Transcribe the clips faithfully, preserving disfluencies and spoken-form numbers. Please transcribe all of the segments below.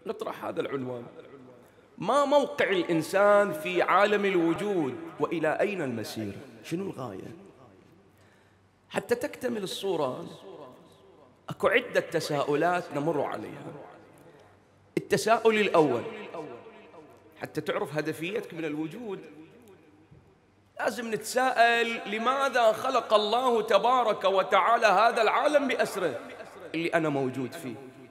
نطرح هذا العنوان: ما موقع الإنسان في عالم الوجود وإلى أين المسير؟ شنو الغاية؟ حتى تكتمل الصورة أكو عدة تساؤلات نمر عليها. التساؤل الأول، حتى تعرف هدفيتك من الوجود، لازم نتساءل: لماذا خلق الله تبارك وتعالى هذا العالم بأسره اللي أنا موجود فيه؟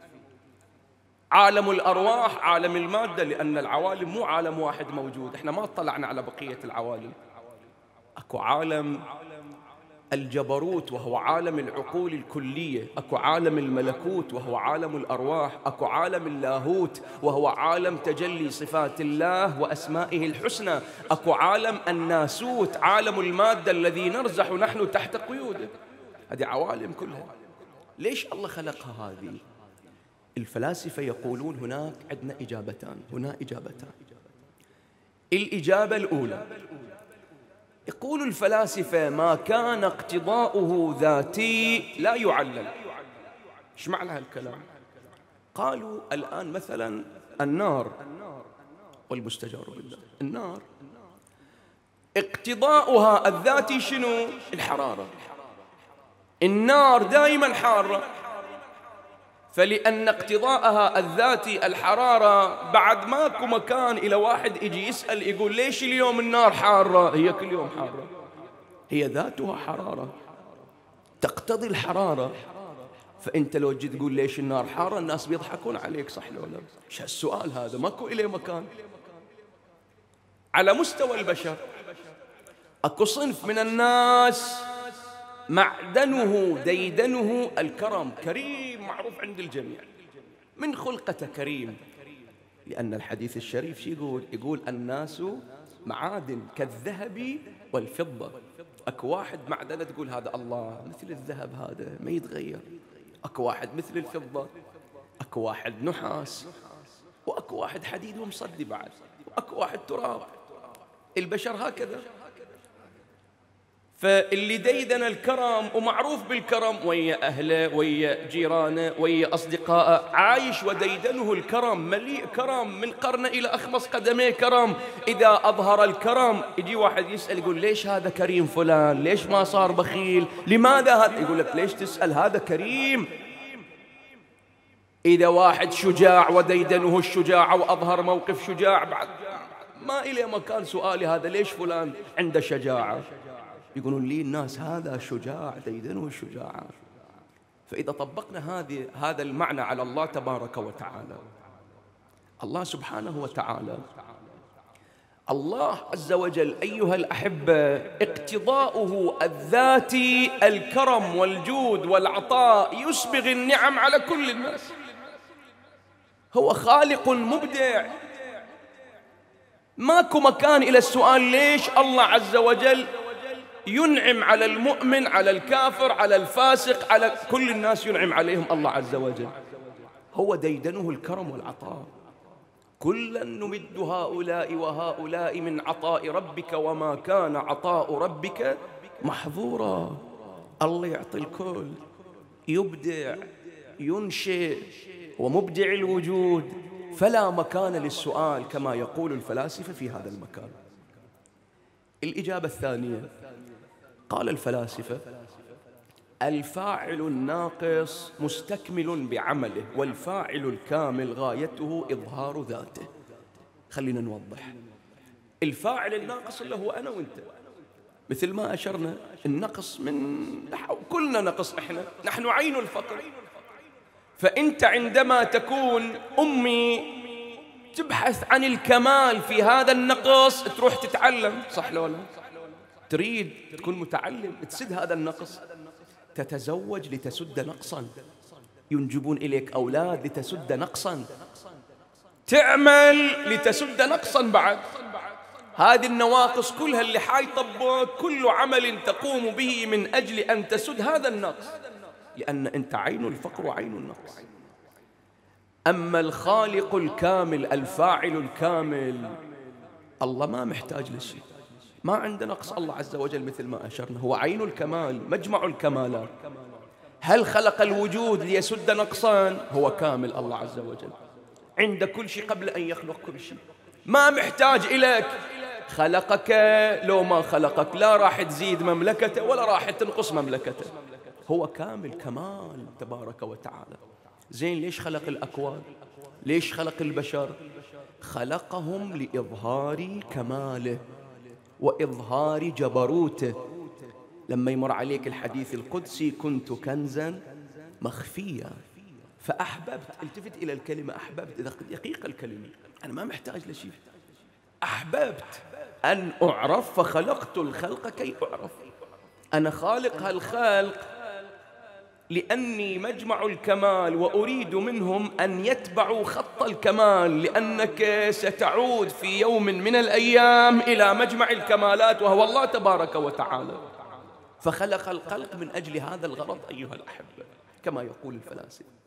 عالم الأرواح، عالم المادة، لأن العوالم مو عالم واحد موجود، احنا ما اطلعنا على بقية العوالم. أكو عالم الجبروت وهو عالم العقول الكلية، أكو عالم الملكوت وهو عالم الأرواح، أكو عالم اللاهوت وهو عالم تجلي صفات الله وأسمائه الحسنى، أكو عالم الناسوت، عالم المادة الذي نرزح نحن تحت قيوده. هذه عوالم كلها. ليش الله خلقها هذه؟ الفلاسفة يقولون هناك عندنا إجابتان، هنا إجابتان. الإجابة الأولى، يقول الفلاسفة: ما كان اقتضاؤه ذاتي لا يعلل. ايش معنى هالكلام؟ قالوا الآن مثلا النار والمستجار بالله، النار اقتضاؤها الذاتي شنو؟ الحرارة. النار دائما حارة، فلأن اقتضاءها الذاتي الحرارة، بعد ماكو مكان إلى واحد يجي يسأل يقول ليش اليوم النار حارة؟ هي كل يوم حارة، هي ذاتها حرارة تقتضي الحرارة. فأنت لو جيت تقول ليش النار حارة الناس بيضحكون عليك، صح لو لا؟ ايش هالسؤال هذا؟ ماكو إليه مكان. على مستوى البشر أكو صنف من الناس معدنه ديدنه الكرم، كريم معروف عند الجميع، من خلقته كريم، لأن الحديث الشريف شو يقول؟ يقول الناس معادن كالذهب والفضة. أكو واحد معدنه تقول هذا الله مثل الذهب، هذا ما يتغير. أكو واحد مثل الفضة، أكو واحد نحاس، وأكو واحد حديد ومصدي بعد، وأكو واحد تراب. البشر هكذا. فاللي ديدن الكرم ومعروف بالكرم ويا أهله ويا جيرانه ويا أصدقائه، عايش وديدنه الكرم، مليء كرم من قرنه إلى أخمص قدميه كرم. إذا أظهر الكرم يجي واحد يسأل يقول ليش هذا كريم فلان؟ ليش ما صار بخيل؟ لماذا هذا؟ يقول لك ليش تسأل؟ هذا كريم. إذا واحد شجاع وديدنه الشجاعة وأظهر موقف شجاع، بعد ما إلي مكان سؤالي هذا ليش فلان عنده شجاعة؟ يقولون لي الناس هذا شجاع ديدنه الشجاعة. فإذا طبقنا هذه هذا المعنى على الله تبارك وتعالى، الله سبحانه وتعالى، الله عز وجل أيها الأحبة اقتضاؤه الذاتي الكرم والجود والعطاء، يسبغ النعم على كل الناس. هو خالق مبدع. ماكو مكان إلى السؤال ليش الله عز وجل ينعم على المؤمن، على الكافر، على الفاسق، على كل الناس ينعم عليهم الله عز وجل. هو ديدنه الكرم والعطاء. كلا نمد هؤلاء وهؤلاء من عطاء ربك وما كان عطاء ربك محظورا. الله يعطي الكل، يبدع، ينشئ، ومبدع الوجود، فلا مكان للسؤال كما يقول الفلاسفة في هذا المكان. الإجابة الثانية، قال الفلاسفة: الفاعل الناقص مستكمل بعمله، والفاعل الكامل غايته إظهار ذاته. خلينا نوضح. الفاعل الناقص اللي هو أنا وإنت، مثل ما أشرنا النقص من كلنا نقص، إحنا نحن عين الفقر. فأنت عندما تكون أمي تبحث عن الكمال في هذا النقص، تروح تتعلم، صح لو لا؟ تريد تكون متعلم، تسد هذا النقص، تتزوج لتسد نقصا، ينجبون إليك أولاد لتسد نقصا، تعمل لتسد نقصا بعد. هذه النواقص كلها اللي حيطبق، كل عمل تقوم به من أجل أن تسد هذا النقص، لأن أنت عين الفقر وعين النقص. أما الخالق الكامل الفاعل الكامل، الله ما محتاج لشيء، ما عنده نقص. الله عز وجل مثل ما أشرنا هو عين الكمال، مجمع الكمالات. هل خلق الوجود ليسد نقصا؟ هو كامل الله عز وجل. عند كل شيء قبل أن يخلق كل شيء، ما محتاج إليك. خلقك لو ما خلقك لا راح تزيد مملكته ولا راح تنقص مملكته، هو كامل كمال تبارك وتعالى. زين ليش خلق الأكوان؟ ليش خلق البشر؟ خلقهم لإظهار كماله وإظهار جبروته. لما يمر عليك الحديث القدسي كنت كنزا مخفيا فأحببت، التفت إلى الكلمة أحببت، دقيقة الكلمة، أنا ما محتاج لشيء، أحببت أن أعرف فخلقت الخلق كي أعرف. أنا خالق هالخلق لأني مجمع الكمال وأريد منهم أن يتبعوا خط الكمال، لأنك ستعود في يوم من الأيام إلى مجمع الكمالات وهو الله تبارك وتعالى. فخلق الخلق من أجل هذا الغرض أيها الأحبة كما يقول الفلاسفة.